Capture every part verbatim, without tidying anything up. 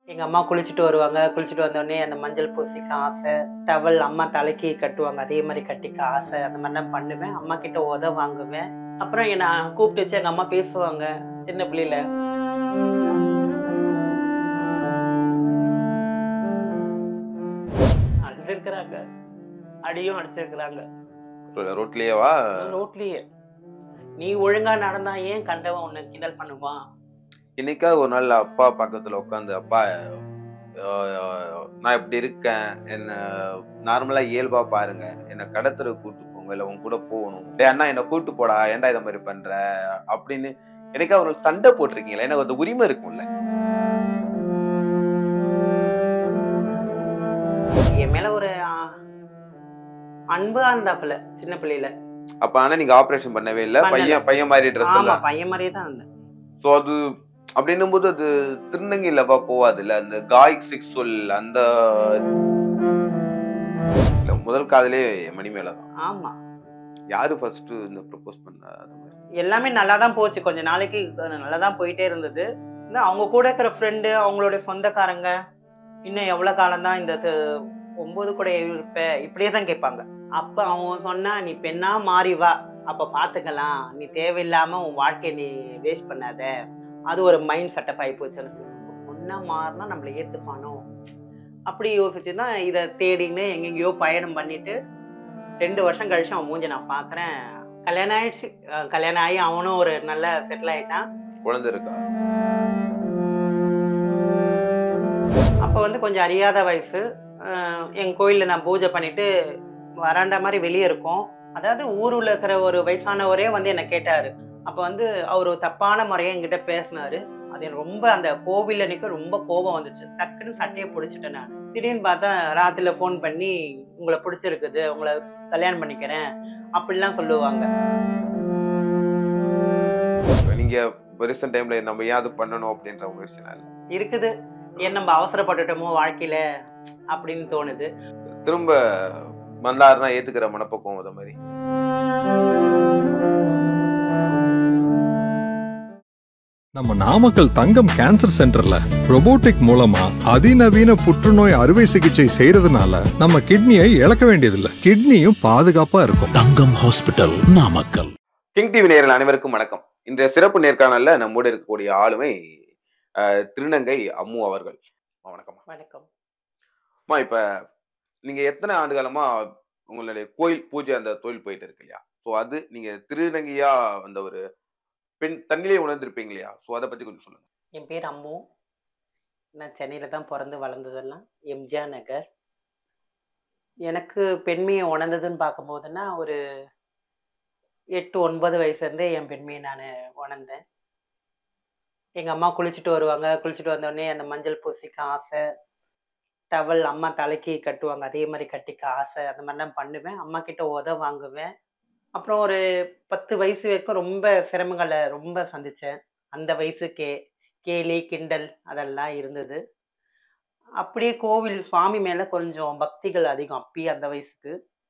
எங்க அம்மா குளிச்சுட்டு வருவாங்க. குளிச்சுட்டு வந்தோனே அந்த மஞ்சள் பூசிக்க ஆசை. டவல் அம்மா தலைக்கு கட்டுவாங்க. அதே மாரி கட்டிக்க ஆசை. அந்த மாரிலாம் பண்ணுவேன். அம்மா கிட்ட உத வாங்குவேன். அப்புறம் என்ன கூப்பிட்டு வச்சு எங்க அம்மா பேசுவாங்க. சின்ன பிள்ளையில. அடிச்சிருக்கிறாங்க. அடியும் அடிச்சிருக்கிறாங்க. ரோட்லயேவா? ரோட்லயே. நீ ஒழுங்கா நடந்தா ஏன் கண்டவன் உன்னை கிண்டல் பண்ணுவான்? இன்னைக்காவது ஒரு நாள் அப்பா பக்கத்துல உட்காந்து, அப்பா அ நான் இப்படி இருக்கேன். என்ன நார்மலா இயல்பா பாருங்க. என்ன கடத்தெருவுக்கு கூட்டு போங்க. இல்ல உன் கூட போகணும். டேய் அண்ணா என்ன கூட்டு போடா. ஏன்டா இத மாரி பண்ற? அப்படின்னு என்னைக்கா ஒரு சண்டை போட்டுருக்கீங்களா? எனக்கு அந்த உரிமை இருக்கும்ல. என் மேல ஒரு அ அன்பா இருந்தாப்புல சின்ன பிள்ளையில. அப்ப ஆனா நீங்க ஆபரேஷன் பண்ணவே இல்ல. பண்ணல. பையன் பையன் மாரி ட்ரெஸ் ஆமா, எல்லாம். பையன் மாரியே தான் இருந்தேன். சோ அது அப்படின்னும்போது அது திருநங்கை லவ்வா போவாதுல்ல. அந்த காய் செக்சுவல் அந்த இல்ல, முதல் காதலே மணி மேல தான். ஆமா. யாரு ஃபர்ஸ்ட் இந்த ப்ரொபோஸ் பண்ணா அது மாரி? எல்லாமே நல்லா தான் போச்சு. கொஞ்ச நாளைக்கு நல்லா தான் போயிட்டே இருந்தது. இல்ல அவங்க கூட இருக்கிற ஃப்ரெண்டு, அவங்களுடைய சொந்தக்காரங்க, இன்னும் எவ்வளவு காலம் தான் இந்த து ஒன்பது கூட இருப்ப? இப்படியே தான் கேட்பாங்க. அப்ப அவன் சொன்னா, "நீ பெண்ணா மாறி வா. அப்ப பார்த்துக்கலாம். நீ தேவையில்லாம உன் வாழ்க்கைய நீ வேஸ்ட் பண்ணாத." அது ஒரு மைண்ட் செட்டப் ஆயி போச்சு எனக்கு. பொண்ணா மாறுனா நம்மள ஏத்துப்பானோ? அப்படி யோசிச்சு தான் இத தேடின்னு எங்கெங்கேயோ பயணம் பண்ணிட்டு ரெண்டு வருஷம் கழிச்சு அவன் மூஞ்ச நான் பார்க்குறேன். கல்யாணம் ஆயிடுச்சு. அ கல்யாணம் ஆகி அவனும் ஒரு நல்ல செட்டில் ஆயிட்டான். குழந்தை இருக்கா? அப்ப வந்து கொஞ்சம் அறியாத வயசு. அ எங்க கோயில்ல நான் பூஜை பண்ணிட்டு வராண்டா மாரி வெளிய இருக்கும். அதாவது ஊருல இருக்கிற ஒரு வயசானவரே வந்து என்ன கேட்டாரு. அப்ப வந்து அவரு தப்பான முறையா என்கிட்ட பேசினாரு. அது எனக்கு ரொம்ப அந்த கோவில்ல நிக்க ரொம்ப கோபம் வந்துச்சு. டக்குன்னு சட்டைய புடிச்சுட்டேன் நானு. திடீர்னு பார்த்தா ராத்திரில ஃபோன் பண்ணி, "உங்கள புடிச்சிருக்குது. உங்கள கல்யாணம் பண்ணிக்கிறேன்." அப்படிலாம் சொல்லுவாங்க. நீங்க ரீசன்ட் டைம்ல நம்ம ஏன் அது பண்ணணும் அப்படின்ற முயற்சிலாம் இல்ல. இருக்குது. ஏன் நம்ம அவசரப்பட்டுட்டோமோ வாழ்க்கையில அப்படின்னு தோணுது. திரும்ப வந்தாருன்னா ஏத்துக்கிற மனப்பக்குவம் அத மாரி. நம்ம நாமக்கல் தங்கம் கேன்சர் சென்டர்ல robotic மூலமா அதிநவீன புற்றுநோய் அறுவை சிகிச்சை செய்யறதுனால நம்ம கிட்னியை இழக்க வேண்டியதில்லை. கிட்னியும் பாதுகாப்பா இருக்கும். Thangam hospital Namakkal. King TV நேயர்கள் அனைவருக்கும் வணக்கம். இன்றைய சிறப்பு நேர்காணல்ல நம்மோடு இருக்கக்கூடிய ஆளுமை அஹ், திருநங்கை அம்மு அவர்கள். வணக்கம். வணக்கம். அம்மா, இப்ப நீங்க எத்தனை ஆண்டு காலமா உங்களுடைய கோயில் பூஜை அந்த தொழில் போயிட்டு இருக்கு இல்லையா? சோ அது நீங்க திருநங்கையா அந்த ஒரு பெண் தன்னிலே உணர்ந்திருப்பீங்க இல்லையா? சோ அத பத்தி கொஞ்சம் சொல்லுங்க. என் பேர் அம்மு. நான் சென்னையில தான் பொறந்து வளர்ந்ததெல்லாம். எம்ஜிஆர் நகர். எனக்கு பெண்மையை உணர்ந்ததுன்னு பார்க்கும்போதுன்னா, ஒரு எட்டு, ஒன்பது வயசுலேருந்தே என் பெண்மையை நானு உணர்ந்தேன். எங்க அம்மா குளிச்சுட்டு வருவாங்க. குளிச்சுட்டு வந்தோனே அந்த மஞ்சள் பூசிக்க ஆசை. டவல் அம்மா தலைக்கு கட்டுவாங்க. அதே மாரி கட்டிக்க ஆசை. அந்த மாரிலாம் பண்ணுவேன். அம்மா கிட்ட உத வாங்குவேன். அப்புறம் ஒரு பத்து வயசு வரைக்கும் ரொம்ப சிரமங்கள ரொம்ப சந்திச்சேன். அந்த வயசுக்கே. கேலி, கிண்டல் அதெல்லாம் இருந்தது. அப்படியே கோவில் சுவாமி மேல கொஞ்சம் பக்திகள் அதிகம் அப்பயே அந்த வயசுக்கு.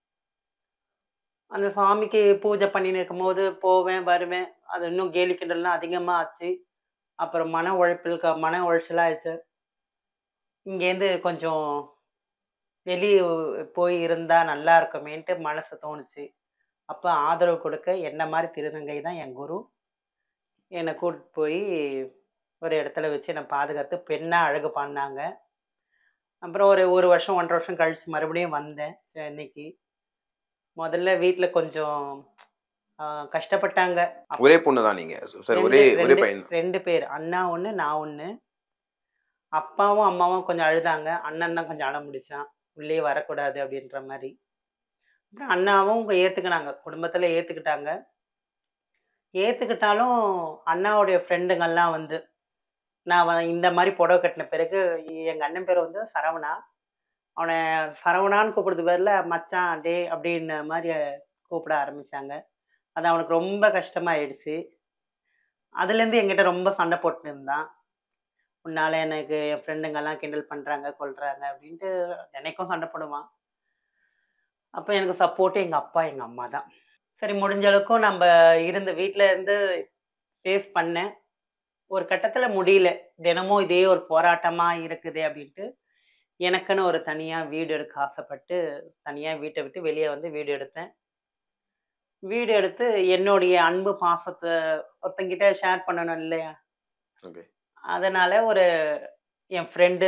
அந்த சாமிக்கு பூஜை பண்ணின்னு இருக்கும்போது போவேன், வருவேன். அது இன்னும் கேலி கிண்டல்லாம் அதிகமா ஆச்சு. அப்புறம் மன உழைப்பில் க மன உளைச்சலா ஆயிடுச்சு. இங்கேருந்து கொஞ்சம் வெளிய போய் இருந்தா நல்லா இருக்குமேன்ட்டு மனசு தோணுச்சு. அப்ப ஆதரவு கொடுக்க என்ன மாரி திருநங்கை தான் என் குரு. என்ன கூட்டிட்டு போய் ஒரு இடத்துல வச்சு என்ன பாதுகாத்து பெண்ணா அழகு பண்ணாங்க. அப்புறம் ஒரு 1 வருஷம், ஒன்றரை வருஷம் கழிச்சு மறுபடியும் வந்தேன் சென்னைக்கு. முதல்ல வீட்ல கொஞ்சம் அ கஷ்டப்பட்டாங்க. அப் ஒரே பொண்ணு தான் நீங்க. சரி, 2 ஒரே ஒரே 2 பையன். ரெண்டு பேர். அண்ணா ஒண்ணு, நான் ஒண்ணு. அப்பாவும், அம்மாவும் கொஞ்சம் அழுதாங்க. அண்ணன் தான் கொஞ்சம் அடம் பிடிச்சான். உள்ளயே வரக்கூடாது அப்படின்ற மாரி. அப்புறம் அண்ணாவும் ஏத்துக்கினாங்க. குடும்பத்துல ஏத்துக்கிட்டாங்க. ஏத்துக்கிட்டாலும் அண்ணாவுடைய ஃப்ரெண்டுங்கலாம் வந்து, நான் வ இந்த மாரி புடவ கட்டின பிறகு எங்க அண்ணன் பேரு வந்து சரவணா. அவன சரவணான்னு கூப்பிடுறதுக்கு பதிலா மச்சான், டேய் அப்படின்ன மாரி கூப்பிட ஆரம்பிச்சாங்க. அது அவனுக்கு ரொம்ப கஷ்டமாயிடுச்சு. அதுலேருந்து என்கிட்ட ரொம்ப சண்டை போட்டுன்னு இருந்தான். உன்னால எனக்கு என் ஃப்ரெண்டுங்கலாம் கிண்டல் பண்றாங்க, கொல்றாங்க அப்படின்ட்டு தினைக்கும் சண்டை போடுவான். அப்ப எனக்கு சப்போர்ட் எங்க அப்பா, எங்க அம்மா தான். சரி முடிஞ்ச அளவுக்கும் நம்ப இருந்து வீட்ல இருந்து ஃபேஸ் பண்ணேன். ஒரு கட்டத்துல முடியல. தினமும் இதே ஒரு போராட்டமா இருக்குதே அப்படின்ட்டு, எனக்குன்னு ஒரு தனியா வீடு எடுக்க ஆசைப்பட்டு, தனியா வீட்ட விட்டு வெளிய வந்து வீடு எடுத்தேன். வீடு எடுத்து என்னுடைய அன்பு பாசத்த ஒருத்தங்கிட்ட ஷேர் பண்ணணும் இல்லையா? ஓகே. அதனால ஒரு என் ஃப்ரெண்டு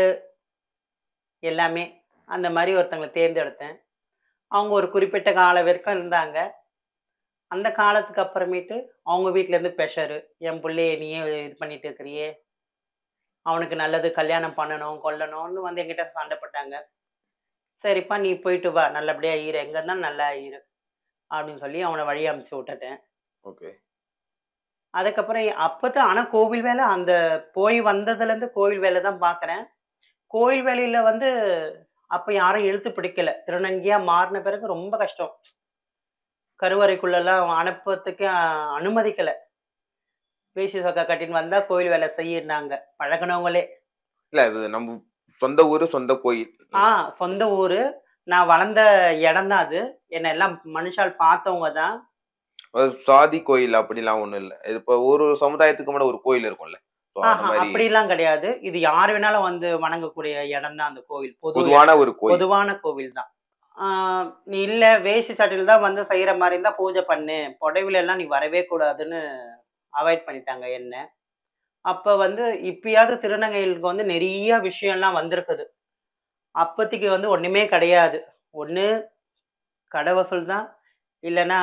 எல்லாமே அந்த மாரி ஒருத்தங்கள தேர்ந்தெடுத்தேன். அவங்க ஒரு குறிப்பிட்ட காலம் வரைக்கும் இருந்தாங்க. அந்த காலத்துக்கு அப்புறமேட்டு அவங்க வீட்லேருந்து ப்ரெஷரு. "என் புள்ளைய நீயே இது பண்ணிட்டு இருக்கிறியே! அவனுக்கு நல்லது கல்யாணம் பண்ணணும், கொள்ளணும்னு" வந்து என்கிட்ட சண்ட போட்டாங்க. "சரிப்பா நீ போயிட்டு வா. நல்லபடியா இரு. எங்க இருந்தாலும் நல்லா இரு." அப்படின்னு சொல்லி அவன வழி அனுப்பிச்சு விட்டுட்டேன். ஓகே. அதுக்கப்புறம் அப்பதான் ஆனா கோவில் வேலை அந்த போய் வந்ததுலேருந்து கோவில் வேலை தான் பார்க்குறேன். கோயில் வேலையில வந்து அப்ப யாரும் இழுத்து பிடிக்கல. திருநங்கையா மாறுன பிறகு ரொம்ப கஷ்டம். கருவறைக்குள்ளலாம் அனுப்பத்துக்கு அ அனுமதிக்கல. வேஷ்டி சொக்கா கட்டின்னு வந்தா கோயில் வேலை செய்யினாங்க. பழகுனவங்களே. இல்ல அது நம்ம சொந்த ஊரு, சொந்த கோயில். ஆ சொந்த ஊரு. நான் வளர்ந்த இடம் தான் அது. என்ன எல்லாம் மனுஷால் பார்த்தவங்க தான். அது சாதி கோயில் அப்படிலாம் ஒண்ணும் இல்ல. இது இப்ப ஒரு ஒரு சமுதாயத்துக்கு மட்டும் ஒரு கோயில் இருக்கும்ல. சோ அந்த ஆஹா மாரி அப்படிலாம் கிடையாது. இது யார் வேணாலும் வந்து வணங்கக்கூடிய இடம் தான் அந்த கோவில். பொது பொதுவான இடம். ஒரு கோயில். பொதுவான கோவில் தான். ஆ நீ இல்ல வேஷ்டி சட்டையில தான் வந்து செய்ற மாரி இருந்தா பூஜை பண்ணு. புடவையில எல்லாம் நீ வரவே கூடாதுன்னு அவாய்ட் பண்ணிட்டாங்க என்ன. அப்ப வந்து இப்பயாவது திருநங்கைகளுக்கு வந்து நெறைய விஷயம்லாம் வந்திருக்குது. அப்பதைக்கு வந்து ஒண்ணுமே கிடையாது. ஒண்ணு கடை வசூல் தான். இல்லன்னா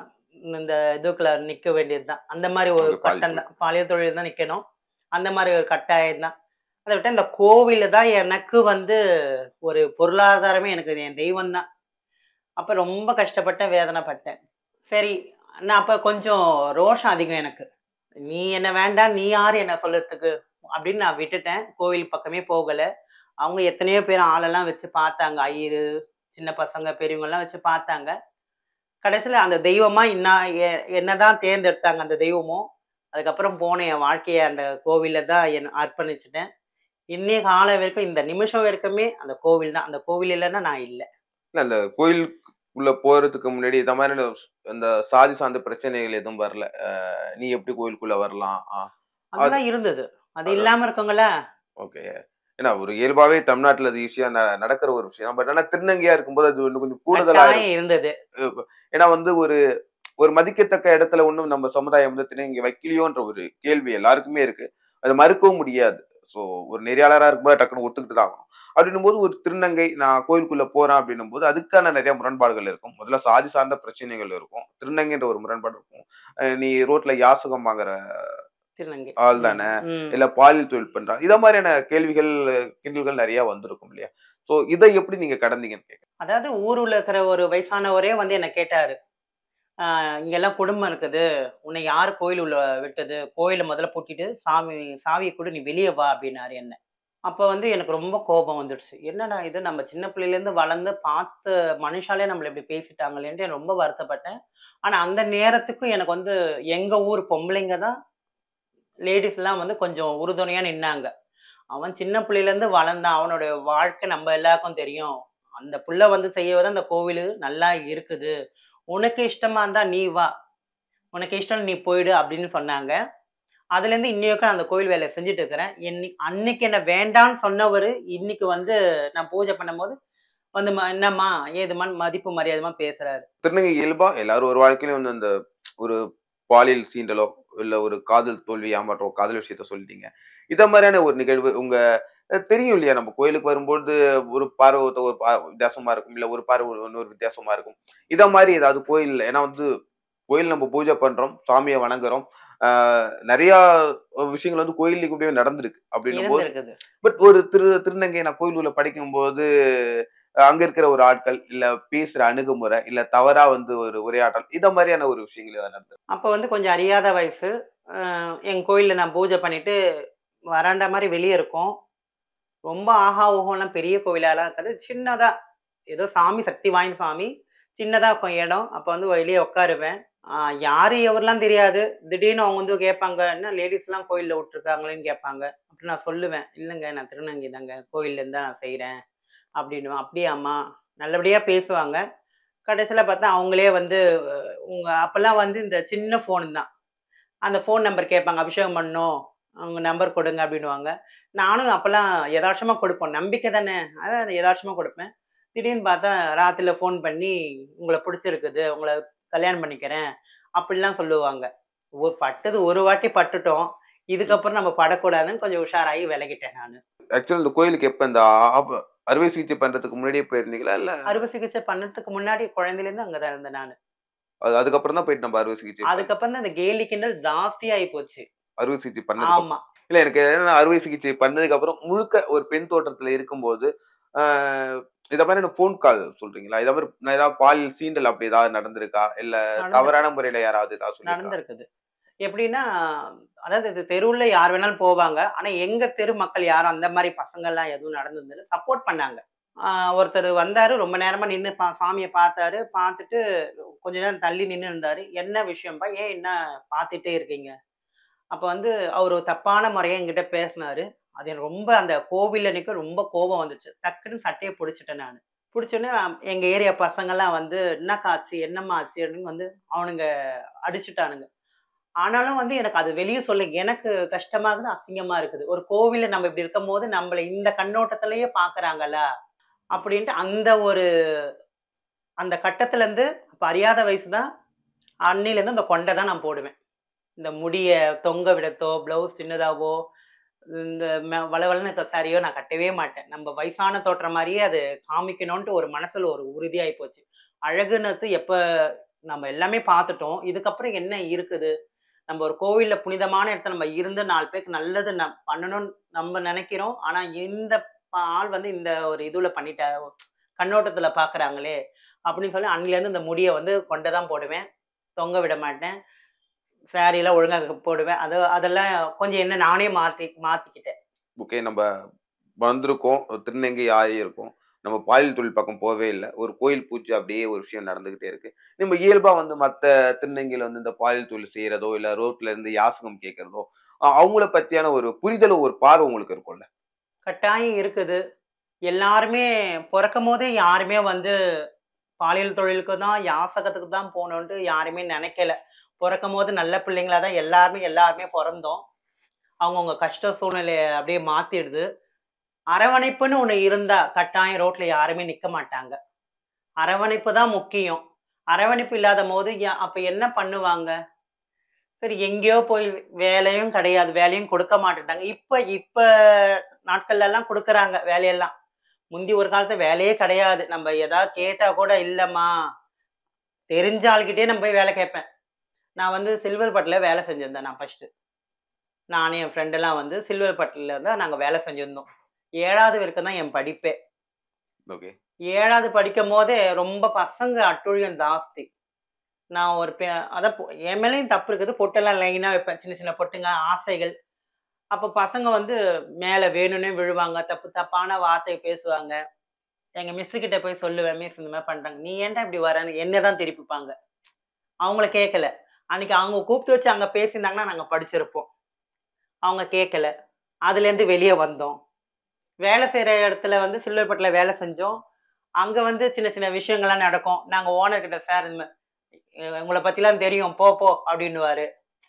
இந்த இதுக்குள்ள நிக்க வேண்டியது தான். அந்த மாரி ஒரு ஓகே. பாலியல் கட்டம் தான். பாலியல் தொழில் தான் நிக்கணும். அந்த மாரி ஒரு கட்டாயம் தான். அத விட்டா இந்த கோவில்ல தான் எனக்கு வந்து ஒரு பொருளாதாரமே எனக்கு என் தெய்வம் தான். அப்ப ரொம்ப கஷ்டப்பட்டேன், வேதனைப்பட்டேன். சரி, நான் அப்ப கொஞ்சம் ரோஷம் அதிகம் எனக்கு. "நீ என்ன வேண்டாம், நீ யாரு என்ன சொல்லறதுக்கு?" அப்படின்னு நான் விட்டுட்டேன். கோவில் பக்கமே போகல. அவங்க எத்தனையோ பேர் ஆளெல்லாம் வச்சு பார்த்தாங்க. ஐயரு, சின்ன பசங்க, பெரியவங்கலாம் வச்சு பார்த்தாங்க. கடைசியில அந்த தெய்வமா இன்னா எ என்னதான் தேர்ந்தெடுத்தாங்க அந்த தெய்வமும். அதுக்கப்புறம் போன என் வாழ்க்கைய அந்த கோவில்ல தான் என் அர்ப்பணிச்சுட்டேன். இன்னைய காலம் வரைக்கும் இந்த நிமிஷம் வரைக்குமே அந்த கோவில் தான். அந்த கோவில் இல்லன்னா நான் இல்ல. இல்ல அந்த கோயிலுக்குள்ள போறதுக்கு முன்னாடி இந்த மாதிரியான அந்த சாதி சார்ந்த பிரச்சனைகள் எதுவும் வரல. அ நீ எப்படி கோயிலுக்குள்ள வரலாம்? அ அது அதெல்லாம் இருந்தது. அது அதான். இல்லாம இருக்குங்களா? ஓகே. ஏன்னா ஒரு இயல்பாவே தமிழ்நாட்டுல அது ஈஸியா ந நடக்கிற ஒரு விஷயம். பட் ஆனா திருநங்கையா இருக்கும்போது அது இன்னும் கொஞ்சம் கூடுதலா கட்டாயம் இருக்கும். இருந்தது. அ ஏன்னா வந்து ஒரு ஒரு மதிக்கத்தக்க இடத்துல ஒண்ணும் நம்ம சமுதாயம் வந்து திருநங்கை வைக்கலையோன்ற ஒரு கேள்வி எல்லாருக்குமே இருக்கு. அத மறுக்கவும் முடியாது. ஸோ ஒரு நெறியாளரா இருக்கும்போது டக்குனு ஒத்துக்கிட்டு தான் ஆகணும். அப்படின்னும்போது ஒரு திருநங்கை நான் கோயிலுக்குள்ள போறேன் அப்படின்னும்போது, அதுக்கான நெறைய முரண்பாடுகள் இருக்கும். முதல்ல சாதி சார்ந்த பிரச்சனைகள் இருக்கும். திருநங்கைன்ற ஒரு முரண்பாடு இருக்கும். அ நீ ரோட்ல யாசகம் வாங்குற திருநங்கை. ஆள் ம். தானே! ம். இல்ல பாலியல் தொழில் பண்றா இத மாரியான கேள்விகள், கிண்டல்கள் நெறைய வந்திருக்கும் இல்லையா? ஸோ இத எப்படி நீங்க கடந்தீங்கன்னு கேட்கிறேன். அதாவது ஊருல இருக்கிற ஒரு வயசானவரே வந்து என்ன கேட்டாரு. "ஆ இங்கெல்லாம் குடும்பம் இருக்குது. உன்னை யாரு கோயில் உள்ள விட்டது? கோயில முதல்ல பூட்டிட்டு சாமி சாவிய குடு நீ வெளிய வா" அப்படின்னாரு என்ன. அப்ப வந்து எனக்கு ரொம்ப கோபம் வந்துடுச்சு. என்னடா இது நம்ம சின்ன பிள்ளையிலேருந்து வளர்ந்து பார்த்த மனுஷாலே நம்மள இப்படி பேசிட்டாங்களேன்ட்டு நான் ரொம்ப வருத்தப்பட்டேன். ஆனா அந்த நேரத்துக்கும் எனக்கு வந்து எங்க ஊர் பொம்பளைங்க தான் லேடீஸ்லாம் வந்து கொஞ்சம் உறுதுணையா நின்னாங்க. அவன் சின்ன பிள்ளையிலேருந்து வளர்ந்தான். அவனுடைய வாழ்க்கை நம்ம எல்லாருக்கும் தெரியும். அந்த புள்ள வந்து செய்யவது அந்த கோவிலு நல்லா இருக்குது. உனக்கு இஷ்டமா இருந்தா நீ வா. உனக்கு இஷ்டம் நீ போயிடு அப்படின்னு சொன்னாங்க. அதுலேருந்து இன்னி வரைக்கும் நான் அந்த கோவில் வேலைய செஞ்சுட்டு இருக்கிறேன். என்னி அன்னைக்கு என்ன வேண்டான்னு சொன்னவரு, இன்னைக்கு வந்து நான் பூஜை பண்ணும்போது வந்து ம என்னம்மா, ஏதும்மான்னு மதிப்பு மரியாதைமா பேசுறாரு. திருநங்கை இயல்பா எல்லாரும் ஒரு வாழ்க்கையிலும் வந்து அந்த ஒரு பாலியல் சீண்டலோ, இல்ல ஒரு காதல் தோல்வி, ஏமாற்றம், காதல் விஷயத்த சொல்லிட்டீங்க. இத மாரியான ஒரு நிகழ்வு உங்க அ தெரியும் இல்லையா? நம்ம கோயிலுக்கு வரும்பொழுது ஒரு பார்வை ஒருத்த ஒரு பா வித்தியாசமா இருக்கும். இல்ல ஒரு பார்வை இன்னொரு வித்தியாசமா இருக்கும். இத மாரி ஏதாவது கோயில்ல ஏன்னா வந்து கோயில் நம்ம பூஜை பண்றோம், சாமிய வணங்குறோம். ஆ நெறையா விஷயங்கள் வந்து கோயில்லயும் நடந்திருக்கு. அப்படின்னும்போது இருந்திருக்குது. பட் ஒரு திரு திருநங்கை நான் கோயில் உள்ள படிக்கும்போது, அ அங்க இருக்கிற ஒரு ஆட்கள், இல்ல பேசுற அணுகுமுறை, இல்ல தவறா வந்து ஒரு உரையாடல், இத மாரியான ஒரு விஷயங்கள் ஏதாவது நடந்தது. அப்ப வந்து கொஞ்சம் அறியாத வயசு. அ எங்க கோயில்ல நான் பூஜை பண்ணிட்டு வராண்டா மாரி வெளிய இருக்கும். ரொம்ப ஆஹா ஓஹோலாம் பெரிய கோவிலாலாம் இருக்காது. சின்னதா ஏதோ சாமி சக்தி வாய்ந்த சாமி. சின்னதா இருக்கும் இடம். அப்ப வந்து வெளிய உட்காருவேன். ஆ யாரு எவர்லாம் தெரியாது. திடீர்னு அவங்க வந்து கேட்பாங்க, "என்ன லேடீஸ்லாம் கோயில்ல விட்டுருக்காங்களேன்னு" கேட்பாங்க. அப்ப நான் சொல்லுவேன், "இல்லங்க நான் திருநங்கை தாங்க. கோயில்லேருந்து தான் நான் செய்றேன்" அப்படின்னுவேன். "அப்படியாம்மா?" நல்லபடியா பேசுவாங்க. கடைசில பார்த்தா அவங்களே வந்து அஹ், உங்க அப்பலாம் வந்து இந்த சின்ன ஃபோன் தான். அந்த ஃபோன் நம்பர் கேட்பாங்க. அபிஷேகம் பண்ணணும். அவங்க நம்பர் கொடுங்க அப்படின்னுவாங்க. நானும் அப்போல்லாம் எதார்த்தமா கொடுப்போம். நம்பிக்கை தானே! அதான் எதார்த்தமா கொடுப்பேன். திடீர்னு பார்த்தா ராத்திரில ஃபோன் பண்ணி, "உங்கள பிடிச்சிருக்குது. உங்கள கல்யாணம் பண்ணிக்கிறேன்." அப்படிலாம் சொல்லுவாங்க. ஒ பட்டது ஒரு வாட்டி பட்டுட்டோம். இதுக்கப்புறம் நம்ம படக்கூடாதுன்னு கொஞ்சம் உஷாராகி விலகிட்டேன் நானு. ஆக்சுவலா இந்த கோயிலுக்கு எப்ப இந்த ஆப் அறுவை சிகிச்சை பண்றதுக்கு முன்னாடியே போயிருந்தீங்களா? இல்ல அறுவை சிகிச்சை பண்ணதுக்கு முன்னாடி குழந்தையிலேருந்து அங்க தான் இருந்தேன் நானு. அது அதுக்கப்புறம் தான் போயிட்டு நம்ம அறுவை சிகிச்சை பண்ண அதுக்கப்புறம் தான் இந்த கேலி கிண்டல் ஜாஸ்தியாயி போச்சு. அறுவை சிகிச்சை பண்ணதுக்கு ஆமா. இல்ல எனக்கு என்னன்னா அறுவை சிகிச்சை பண்ணதுக்கு அப்புறம் முழுக்க ஒரு பெண் தோற்றத்துல இருக்கும்போது ஆ, இத மாதிரி ஃபோன் கால் சொல்றீங்களா? இத மாதிரி நான் ஏதாவது பாலியல் சீண்டல் அப்படி ஏதாவது நடந்திருக்கா? இல்ல நடந்து தவறான முறையில யாராவது ஏதாவது சொல்லியிருக்கா? நடந்திருக்குது. எப்படின்னா, அதாவது இது தெருவுல யார் வேணாலும் போவாங்க. ஆனா எங்க தெரு மக்கள் யாரும் அந்த மாரி பசங்கள்லாம் எதுவும் நடந்ததில்ல. சப்போர்ட் பண்ணாங்க. ஆ ஒருத்தர் வந்தாரு. ரொம்ப நேரமா நின்னு பா சாமிய பார்த்தாரு. பார்த்துட்டு கொஞ்ச நேரம் தள்ளி நின்னு இருந்தாரு. "என்ன விஷயம்ப்பா? ஏன் என்ன பார்த்துட்டே இருக்கீங்க?" அப்ப வந்து அவரு தப்பான முறையா என்கிட்ட பேசினாரு. அது எனக்கு ரொம்ப அந்த கோவில் அன்னைக்கு ரொம்ப கோபம் வந்துச்சு. டக்குன்னு சட்டைய புடிச்சுட்டேன் நானு. புடிச்சோனே எங்க ஏரியா பசங்கலாம் வந்து, "என்னக்கா ஆச்சு? என்னம்மா ஆச்சு?" அப்படின்னு வந்து அவனுங்க அடிச்சுட்டானுங்க. ஆனாலும் வந்து எனக்கு அது வெளிய சொல்ல எனக்கு கஷ்டமாகுது, அசிங்கமா இருக்குது. ஒரு கோவில்ல நம்ம இப்படி இருக்கும்போது, நம்மள இந்த கண்ணோட்டத்திலேயே பார்க்குறாங்களா? அப்படின்ட்டு அந்த ஒரு அந்த கட்டத்துலருந்து அப்ப அறியாத வயசு தான். அன்னையிலேருந்து அந்த கொண்ட தான் நான் போடுவேன். இந்த முடிய தொங்க விடத்தோ, ப்ளவுஸ் சின்னதாவோ, இந்த ம வழவழன்னு இருக்க சாரியோ நான் கட்டவே மாட்டேன். நம்ம வயசான தோற்றம் மாரியே அது காமிக்கணுன்ட்டு ஒரு மனசுல ஒரு உறுதியாயி போச்சு. அழகுனது எப்ப நம்ம எல்லாமே பார்த்துட்டோம். இதுக்கப்புறம் என்ன இருக்குது? நம்ம ஒரு கோவில்ல புனிதமான இடத்துல நம்ம இருந்து நாலு பேருக்கு நல்லது ந பண்ணணும்னு நம்ம நெனைக்கிறோம். ஆனா இந்த ப ஆள் வந்து இந்த ஒரு இதுல பண்ணிட்டா கண்ணோட்டத்துல பார்க்குறாங்களே! அப்படின்னு சொல்லி அன்னையிலேருந்து இந்த முடிய வந்து கொண்ட தான் போடுவேன். தொங்க விட மாட்டேன். சாரிலாம் ஒழுங்கா போடுவேன். அது அதெல்லாம் கொஞ்சம் என்ன நானே மாத்தி மாத்திக்கிட்டேன். ஓகே நம்ம வந்திருக்கோம். திருநங்கை ஆகியிருக்கோம். நம்ம பாலியல் தொழில் பக்கம் போவே இல்ல. ஒரு கோயில் பூஜை அப்படியே ஒரு விஷயம் நடந்துகிட்டே இருக்கு. நம்ம இயல்பா வந்து மத்த திருநங்கைகள் வந்து இந்த பாலியல் தொழில் செய்றதோ, இல்ல ரோட்ல இருந்து யாசகம் கேட்கிறதோ, அ அவங்கள பத்தியான ஒரு புரிதலும், ஒரு பார்வை உங்களுக்கு இருக்கும்ல? கட்டாயம் இருக்குது. எல்லாருமே பொறக்கும்போதே யாருமே வந்து பாலியல் தொழிலுக்கு தான், யாசகத்துக்கு தான் போணுன்ட்டு யாருமே நெனைக்கல. பொறக்கும்போது நல்ல பிள்ளைங்களா தான் எல்லாருமே எல்லாருமே பொறந்தோம். அவங்கவங்க கஷ்ட சூழ்நிலைய அப்படியே மாத்திடுது. அரவணைப்புன்னு ஒண்ணு இருந்தா, கட்டாயம் ரோட்ல யாருமே நிக்க மாட்டாங்க. அரவணைப்பு தான் முக்கியம். அரவணைப்பு இல்லாதபோது ய அப்ப என்ன பண்ணுவாங்க? சரி எங்கேயோ போய் வேலையும் கிடையாது. வேலையும் கொடுக்க மாட்டேன்ட்டாங்க. இப்ப இப்ப நாட்கள்லலாம் குடுக்குறாங்க வேலையெல்லாம். முந்தி ஒரு காலத்துல வேலையே கிடையாது. நம்ம ஏதாவது கேட்டா கூட, "இல்லம்மா" தெரிஞ்ச ஆள்கிட்டயே நான் போய் வேலை கேட்பேன். நான் வந்து சில்வர் பட்ல வேலை செஞ்சிருந்தேன் நான் ஃபர்ஸ்ட்டு. நானு என் ஃப்ரெண்டெல்லாம் வந்து சில்வர் பட்ல தான் நாங்க வேலை செஞ்சிருந்தோம். ஏழாவது வரைக்கும் தான் என் படிப்பே. ஓகே. ஏழாவது படிக்கும்போதே ரொம்ப பசங்க அட்டூழியம் ஜாஸ்தி. நான் ஒரு பெ அதான் பொ என் மேலயும் தப்பு இருக்குது. பொட்டெல்லாம் லைனா வைப்பேன். சின்ன சின்ன பொட்டுங்க, ஆசைகள். அப்ப பசங்க வந்து மேல வேணும்னே விழுவாங்க. தப்பு தப்பான வார்த்தை பேசுவாங்க. எங்க மிஸ் கிட்ட போய் சொல்லுவேன். மிஸ் இந்த மாரி பண்றாங்க. "நீ ஏன்டா இப்படி வரன்னு?" என்ன தான் திருப்பிப்பாங்க. அவங்கள கேட்கல. அன்னைக்கு அவங்க கூப்பிட்டு வச்சு அங்க பேசியிருந்தாங்கன்னா, நாங்க படிச்சிருப்போம். அவங்க கேட்கல. அதுலேருந்து வெளிய வந்தோம். வேலை செய்ற இடத்துல வந்து சில்வர் பட்ல வேலை செஞ்சோம். அங்க வந்து சின்ன சின்ன விஷயங்கள்லாம் நடக்கும். நாங்க ஓனர் கிட்ட, "சார் இந்த மாரி உங்கள பத்திலாம் தெரியும். போ போ" அப்படின்னுவாரு.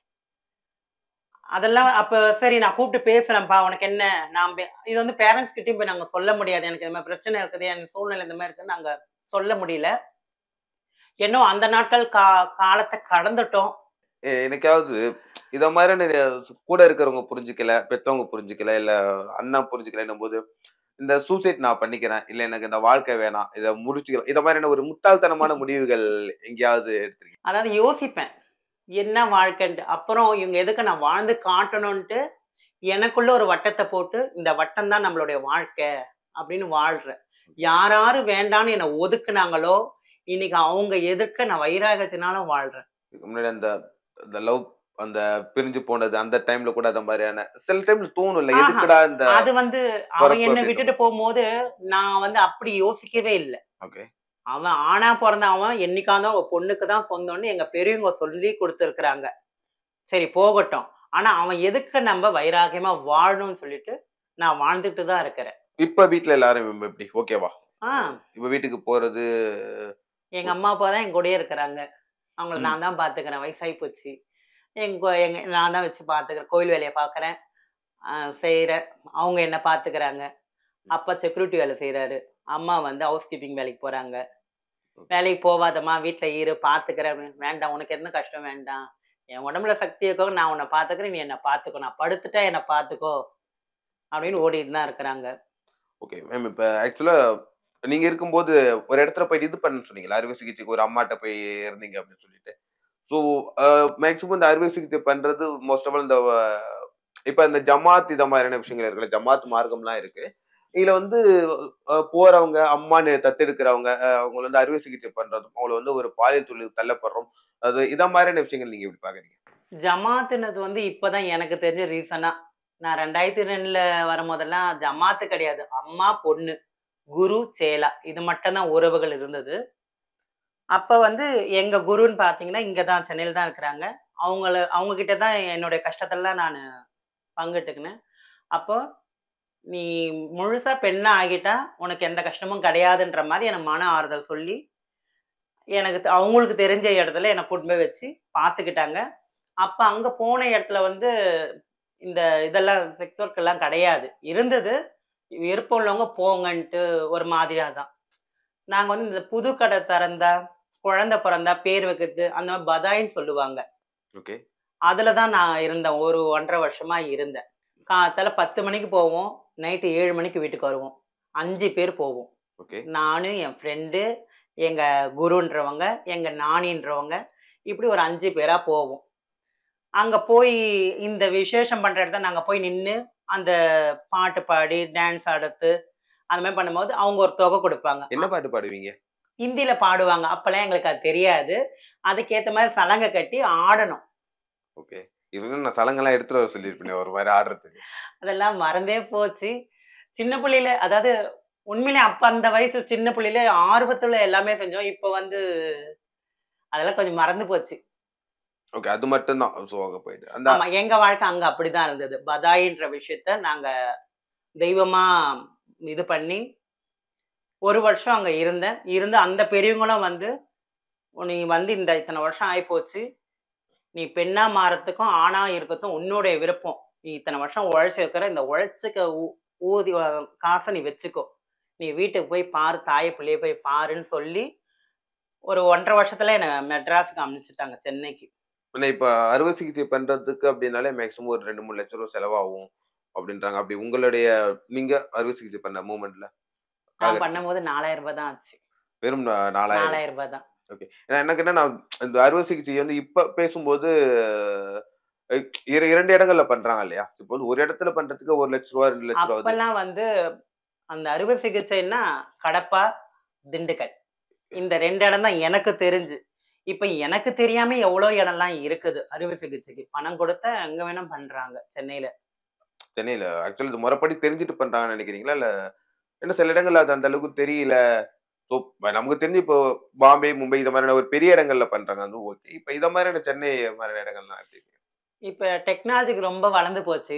அதெல்லாம் அப்ப சரி நான் கூப்பிட்டு பேசுறேன்ப்பா. உனக்கு என்ன? நான் பெ இது வந்து பேரண்ட்ஸ் கிட்டயும் போய் நாங்க சொல்ல முடியாது. எனக்கு இந்த மாரி பிரச்சனை இருக்குது. என் சூழ்நிலை இந்த மாரி இருக்குன்னு நாங்க சொல்ல முடியல. இன்னும் அந்த நாட்கள் கா காலத்த கடந்துட்டோம். எ என்னைக்காவது இத மாதிரியான கூட இருக்கிறவங்க புரிஞ்சுக்கல, பெத்தவங்க புரிஞ்சுக்கல, இல்ல அண்ணன் புரிஞ்சுக்கலன்னும்போது, இந்த சூசைட் நான் பண்ணிக்கிறேன். இல்ல எனக்கு இந்த வாழ்க்கை வேணாம். இத முடிச்சுக்கிறேன். இத மாதிரியான ஒரு முட்டாள்தனமான முடிவுகள் எங்கேயாவது எடுத்திருக்கீங்களா? அதாவது யோசிப்பேன். என்ன வாழ்க்கைன்ட்டு. அப்புறம் இவங்க எதுக்கு நான் வாழ்ந்து காட்டணுன்ட்டு, எனக்குள்ள ஒரு வட்டத்த போட்டு, இந்த வட்டம் தான் நம்மளுடைய வாழ்க்கை அப்படின்னு வாழ்றேன். யார் யாரு வேண்டான்னு என்ன ஒதுக்குனாங்களோ, இன்னைக்கு அவங்க எதிர்க்க நான் வைராகத்தினால வாழ்றேன். இதுக்கு முன்னாடி அந்த அந்த லவ் அந்த பிரிஞ்சு போனது, அந்த டைம்ல கூட அந்த மாரியான சில டைம்ல தோணும்ல, ஆஹா. எதுக்குடா இந்த அது வந்து அவன் பொறப்பு என்ன அப்படின்ற விட்டுட்டு மாரி. போம்போது, நான் வந்து அப்படி யோசிக்கவே இல்ல. ஓகே. அவன் ஆணா பொறந்த அவன் என்னைக்காவது ஒரு பொண்ணுக்கு தான் சொந்தம்ன்னு எங்க பெரியவங்க சொல்லி குடுத்துருக்காங்க. சரி போகட்டும். ஆனா அவன் எதுக்கு நம்ப வைராக்கியமா வாழணும்னு சொல்லிட்டு, நான் வாழ்ந்துட்டு தான் இருக்கிறேன். இப்ப வீட்ல எல்லாரும் எப்படி? ஓகேவா? ஆ இப்ப வீட்டுக்கு போறது எங்க அம்மா, அப்பா தான் என் கூடயே இருக்கிறாங்க. அவங்கள ம். நான் தான் பார்த்துக்கிறேன். வயசாகி போச்சு. எங்க எங்க நான் தான் வச்சு பார்த்துக்கிறேன். கோயில் வேலைய பார்க்குறேன். செய்கிற அவங்க என்ன பார்த்துக்கிறாங்க. அப்பா செக்யூரிட்டி வேலை செய்கிறாரு. அம்மா வந்து ஹவுஸ் கீப்பிங் வேலைக்கு போகிறாங்க. வேலைக்கு போவாதம்மா வீட்டில் இரு பார்த்துக்கிறேன். வேண்டாம் உனக்கு என்ன கஷ்டம் வேண்டாம், என் உடம்புல சக்தி இருக்கோ நான் உன்னை பார்த்துக்கிறேன், நீ என்னை பார்த்துக்கோ, நான் படுத்துட்டா என்னை பார்த்துக்கோ அப்படின்னு ஓடிட்டு தான் இருக்கிறாங்க. Okay ma'am. இப்போ ஆக்சுவலா நீங்க இருக்கும்போது ஒரு இடத்துல போய் இது பண்ண சொன்னீங்களா, அறுவை சிகிச்சைக்கு ஒரு அம்மாட்ட போய் இருந்தீங்க அப்படின்னு சொல்லிட்டு. ஸோ மேக்ஸிமம் இந்த அறுவை சிகிச்சை பண்றது மோஸ்ட் ஆஃப் ஆல் இந்த அஹ், இப்ப இந்த ஜமாத் இத மாதிரியான விஷயங்கள் இருக்குல்ல, ஜமாத் மார்க்கம்லாம் இருக்கு. இதுல வந்து அஹ், போறவங்க அம்மான்னு தத்தெடுக்கிறவங்க அஹ், அவங்களை வந்து அறுவை சிகிச்சை பண்றதும் அவங்களை வந்து ஒரு பாலியல் தொழில் தள்ளப்படுறோம், அது இத மாதிரியான விஷயங்கள் நீங்க எப்படி பாக்குறீங்க? ஜமாத்துனது வந்து இப்பதான் எனக்கு தெரிஞ்ச ரீசனா. நான் ரெண்டாயிரத்தி ரெண்டுல வரும்போதெல்லாம் ஜமாத்து கிடையாது. அம்மா பொண்ணு, குரு சேலா இது மட்டும் தான் உறவுகள் இருந்தது. அப்ப வந்து எங்க குருன்னு பார்த்தீங்கன்னா, இங்க தான் சென்னையில தான் இருக்கிறாங்க. அவங்கள அவங்க கிட்ட தான் என்னுடைய கஷ்டத்தெல்லாம் நானு பங்கிட்டுக்கினேன். அப்போ நீ முழுசா பெண்ணா ஆகிட்டா, உனக்கு எந்த கஷ்டமும் கிடையாதுன்ற மாரி எனக்கு மன ஆறுதல் சொல்லி, எனக்கு தெ அவங்களுக்கு தெரிஞ்ச இடத்துல என்ன கூட்டிட்டு போய் வச்சு பார்த்துக்கிட்டாங்க. அப்ப அங்க போன இடத்துல வந்து இந்த இதெல்லாம் செக்ஸ் ஒர்க் எல்லாம் கிடையாது. இருந்தது. விருப்பம் உள்ளவங்க போங்கன்ட்டு ஒரு மாதிரியா தான். நாங்க வந்து இந்த புது கடை திறந்தா, குழந்தை பிறந்தா பேர் வைக்கிறது, அந்த மாரி பதாய்ன்னு சொல்லுவாங்க. ஓகே. அதுல தான் நான் இருந்தேன். ஒரு ஒன்றரை வருஷமா இருந்தேன். காத்தால பத்து மணிக்கு போவோம். நைட்டு ஏழு மணிக்கு வீட்டுக்கு வருவோம். அஞ்சு பேர் போவோம். ஓகே. நானு, என் ஃப்ரெண்டு, எங்க குருன்றவங்க, எங்க நாணின்றவங்க, இப்படி ஒரு அஞ்சு பேரா போவோம். அங்க போய் இந்த விசேஷம் பண்ற இடத்துல நாங்க போய் நின்னு, அந்த பாட்டு பாடி, டான்ஸ் ஆடுறது, அந்த மாரி பண்ணும்போது அவங்க ஒரு தொகை குடுப்பாங்க. என்ன பாட்டு பாடுவீங்க? ஹிந்தியில பாடுவாங்க. அப்பலாம் எங்களுக்கு அது தெரியாது. அதுக்கேத்த மாரி சலங்க கட்டி ஆடணும். ஓகே. இது வந்து நான் சலங்கெல்லாம் எடுத்துட்டு வர சொல்லியிருப்பேனே ஒரு மாதிரி ஆடுறதுக்கு. அதெல்லாம் மறந்தே போச்சு. சின்ன புள்ளையில அதாவது உண்மையிலே அப்ப அந்த வயசு சின்ன புள்ளையில ஆர்வத்துல எல்லாமே செஞ்சோம். இப்ப வந்து அதெல்லாம் கொஞ்சம் மறந்து போச்சு. ஓகே. அது மட்டும் தான். சோ அங்க போயிட்டு அந்த ஆமா. எங்க வாழ்க்கை அங்க அப்படிதான் இருந்தது. பதாயின்ற விஷயத்த நாங்க தெய்வமா இது பண்ணி ஒரு வருஷம் அங்க இருந்தேன். இருந்து அந்த பெரியவங்களும் வந்து, "நீ வந்து இந்த இத்தனை வருஷம் ஆயிப்போச்சு. நீ பெண்ணா மாறத்துக்கும், ஆணா இருக்கத்தும் உன்னுடைய விருப்பம். நீ இத்தனை வருஷம் உழைச்சிருக்கிற. இந்த உழைச்சுக்க ஊ ஊதி அ காச நீ வச்சுக்கோ. நீ வீட்டுக்கு போய் பாரு. தாய பிள்ளைய போய் பாருன்னு" சொல்லி ஒரு ஒன்றரை வருஷத்துல என்ன மெட்ராஸ்க்கு அனுப்பிச்சுட்டாங்க, சென்னைக்கு. ஆனா இப்ப அறுவை சிகிச்சை பண்றதுக்கு அப்படின்னாலே மேக்ஸிமம் ஒரு ரெண்டு, மூணு லட்சம் ரூபாய் செலவாகும் அப்படின்றாங்க. அப்படி உங்களுடைய நீங்க அறுவை சிகிச்சை பண்ண மூமெண்ட்ல நான் காலகட்டத்துல பண்ணும்போது ரூ. நாலாயிரம் தான் ஆச்சு. வெறும் நா ரூ. நாலாயிரம். நாலாயிரம் தான். ஓகே. ஏன்னா எனக்கு என்னன்னா, இந்த அறுவை சிகிச்சை வந்து இப்ப பேசும்போது அ இர இரண்டு இடங்கள்ல பண்றாங்க இல்லையா? இப்போ ஒரு இடத்துல பண்றதுக்கு ஒரு லட்சம் ரூபாய், ரெண்டு லட்சம் ரூபாய் ஆகுது. அப்பல்லாம் வந்து அந்த அறுவை சிகிச்சைன்னா கடப்பா, திண்டுக்கல். இந்த ரெண்டு இடம் தான் எனக்கு தெரிஞ்சு. இப்ப எனக்கு தெரியாம எவ்வளோ இடம்லாம் இருக்குது அறுவை சிகிச்சைக்கு. பணம் கொடுத்தா எங்க வேணா பண்றாங்க சென்னையில. சென்னையில ஆக்சுவலி இது முறைப்படி தெரிஞ்சுட்டு பண்றாங்கன்னு நினைக்கிறீங்களா? இல்ல ஏன்னா சில இடங்கள்ல அது அந்த அளவுக்கு தெரியல. ஸோ நமக்கு தெரிஞ்சு இப்போ பாம்பே, மும்பை இந்த மாதிரியான ஒரு பெரிய இடங்கள்ல பண்றாங்க. அது ஓகே. இப்ப இத மாதிரியான சென்னை மாதிரியான இடங்கள்லாம் எப்படி? இப்ப டெக்னாலஜிக்கு ரொம்ப வளர்ந்து போச்சு.